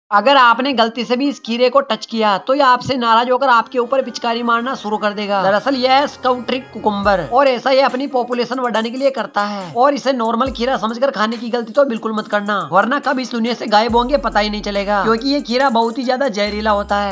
अगर आपने गलती से भी इस खीरे को टच किया तो ये आपसे नाराज होकर आपके ऊपर पिचकारी मारना शुरू कर देगा। दरअसल यह है स्काउट्रिक कुकुम्बर और ऐसा ये अपनी पॉपुलेशन बढ़ाने के लिए करता है। और इसे नॉर्मल खीरा समझकर खाने की गलती तो बिल्कुल मत करना, वरना कब इस दुनिया से गायब होंगे पता ही नहीं चलेगा, क्योंकि ये खीरा बहुत ही ज्यादा जहरीला होता है।